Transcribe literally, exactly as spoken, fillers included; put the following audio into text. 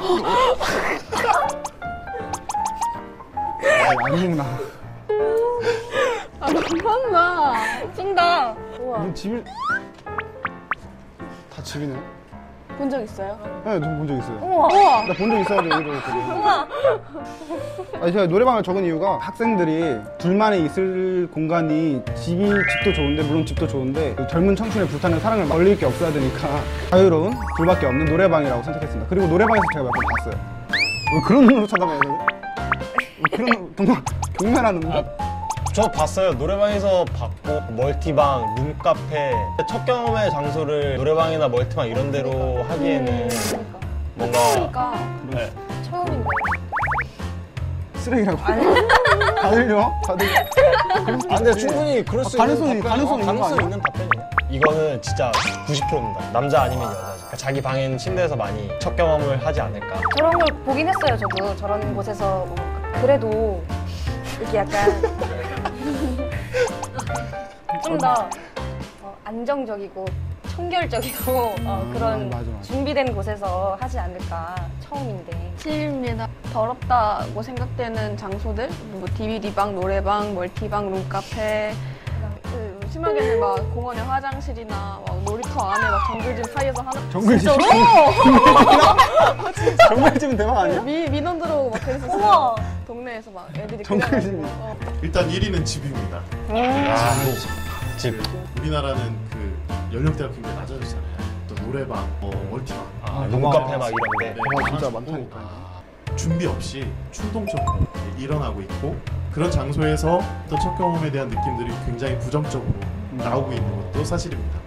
안 죽나? 아 너무한다. 찐다. 우와. 뭐 집이 다 집이네. 본 적 있어요? 네, 저 본 적 있어요. 우와. 우와. 나 본 적 있어야지 여기로 했거든요. 우와. 아니 제가 노래방을 적은 이유가 학생들이 둘만의 있을 공간이 집이 집도 좋은데 물론 집도 좋은데 그 젊은 청춘의 불타는 사랑을 걸릴 게 없어야 되니까 자유로운 둘밖에 없는 노래방이라고 선택했습니다. 그리고 노래방에서 제가 몇 번 봤어요. 왜 그런 눈으로 쳐다봐요? 왜 그런 동물 경멸하는 거? 저 봤어요. 노래방에서 봤고 멀티방, 룸카페 첫 경험의 장소를 노래방이나 멀티방 이런 데로 하기에는 뭔가 그러니까 네. 처음인데. 쓰레기라고? 다들요? 다들. 아 근데 충분히 그럴 수 아, 있는 가능성이- 답변, 가능성 어, 있는 거 가능성 아니야? 있는 답변이네. 이거는 진짜 구십 퍼센트입니다. 남자 아니면 여자지. 그러니까 자기 방에는 침대에서 많이 첫 경험을 하지 않을까. 저런 걸 보긴 했어요. 저도 저런 곳에서 뭐 그래도 이렇게 약간 좀 더 어, 안정적이고 청결적이고 어, 그런 맞아, 맞아. 준비된 곳에서 하지 않을까. 처음인데. 칠입니다. 더럽다고 생각되는 장소들, 뭐 디비디방, 노래방, 멀티방, 룸카페. 그 심하게는 막 공원의 화장실이나 막 놀이터 안에 막 정글짐 사이에서 하는. 정글짐? 정글짐은 대박 아니야? 미, 민원 들어오고 막 그랬었어요. 우와. 동네에서 막 애들이 정글짐이. 그래가지고, 어. 일단 일 위는 집입니다. 아, 집. 우리나라는 그 연령대가 굉장히 낮아졌잖아요. 또 노래방, 어, 멀티방. 아, 룸카페 막 이런데. 와, 진짜 많아졌고, 많다니까. 준비 없이 충동적으로 일어나고 있고 그런 장소에서 또 첫 경험에 대한 느낌들이 굉장히 부정적으로 나오고 있는 것도 사실입니다.